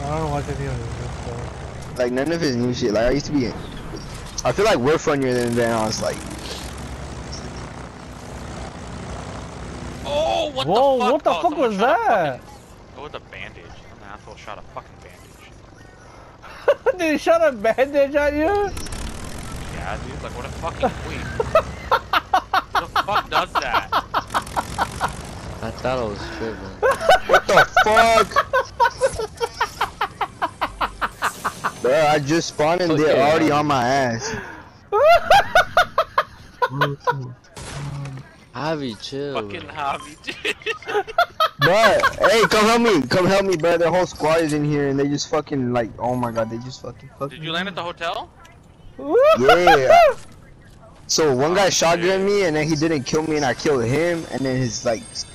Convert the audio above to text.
don't watch any of this stuff. Like none of his new shit. Like I used to be in. I feel like we're funnier than Van Honest. Like. Oh, what Whoa, the fuck? what the fuck was that? Oh, with a bandage. Some asshole shot a fucking bandage. Did he shot a bandage at you? Yeah, dude. Like, what a fucking queen. Who the fuck does that? I thought it was tripping. What the fuck? Bro, I just spawned and they're already on my ass. Javi, chill. Fucking Javi, dude. Bro, hey, come help me, bro. The whole squad is in here and they just fucking like, oh my god, they just fucking. Did you land at the hotel? Yeah. So one guy shotgunned me and then he didn't kill me and I killed him and then his like